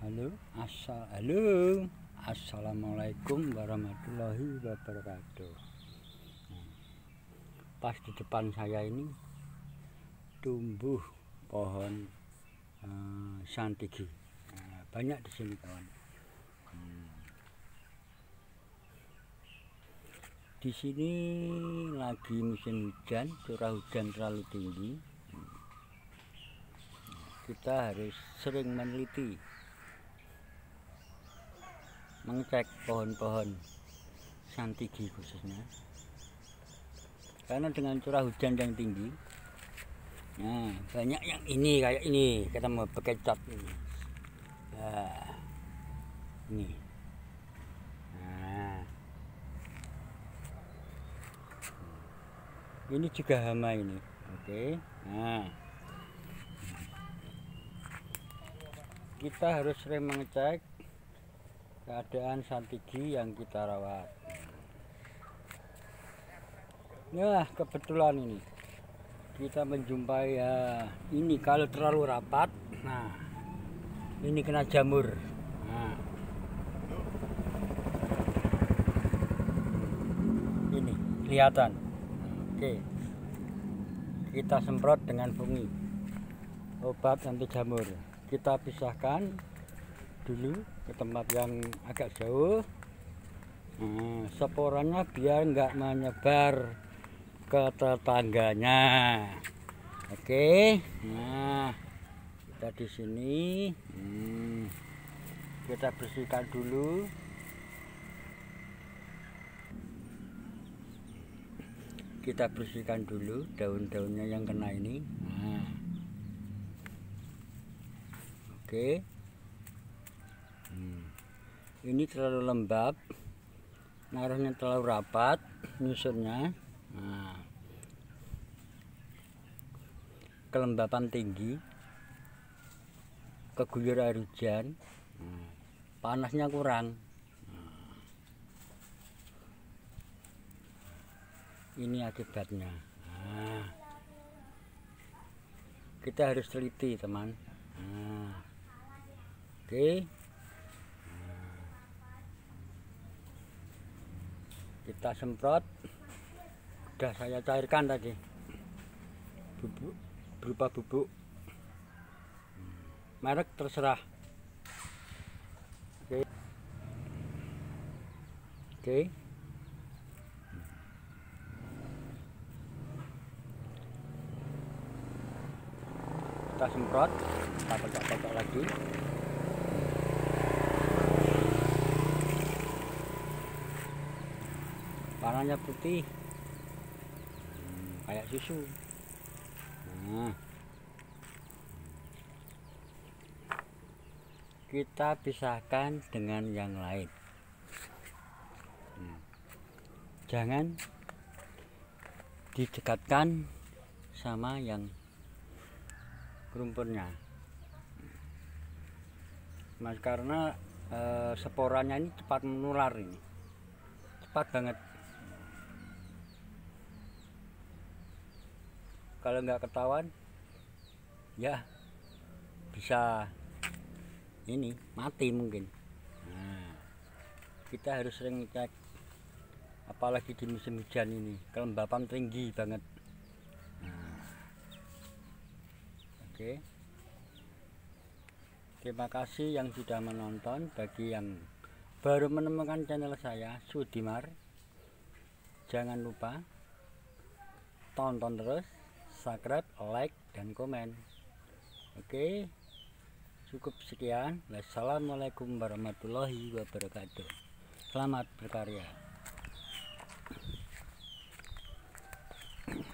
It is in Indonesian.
Halo, assalamualaikum warahmatullahi wabarakatuh. Pas di depan saya ini tumbuh pohon santigi. Banyak di sini kawan. Di sini lagi musim hujan, curah hujan terlalu tinggi. Kita harus sering meneliti, mengecek pohon-pohon santigi khususnya, karena dengan curah hujan yang tinggi, nah banyak yang ini kayak ini kita mau bekecot ini, ini, nah ini juga hama ini, oke. Nah kita harus sering mengecek keadaan santigi yang kita rawat. Nah kebetulan ini kita menjumpai ini kalau terlalu rapat, nah ini kena jamur. Nah ini kelihatan. Oke, kita semprot dengan fungi, obat anti jamur. Kita pisahkan dulu ke tempat yang agak jauh. Nah, sporanya biar nggak menyebar ke tetangganya. Oke, nah kita di sini kita bersihkan dulu. Kita bersihkan dulu daun-daunnya yang kena ini. Nah, oke. Ini terlalu lembab, naruhnya terlalu rapat, nyusunnya. Nah, kelembapan tinggi, keguyur air hujan, panasnya kurang. Ini akibatnya. Nah, kita harus teliti teman. Nah, oke. Kita semprot, sudah saya cairkan tadi, bubuk berupa bubuk, merek terserah. Oke. Kita semprot, kita kocok-kocok lagi. Warnanya putih, kayak susu. Nah, kita pisahkan dengan yang lain. Jangan didekatkan sama yang rumputnya, mas, karena sporanya ini cepat menular, ini cepat banget. Kalau nggak ketahuan ya bisa ini mati mungkin. Nah, kita harus sering cek, apalagi di musim hujan ini kelembapan tinggi banget. Nah, oke. Terima kasih yang sudah menonton. Bagi yang baru menemukan channel saya, Sudimar, jangan lupa tonton terus, subscribe, like, dan komen. Oke, cukup sekian. Wassalamualaikum warahmatullahi wabarakatuh. Selamat berkarya.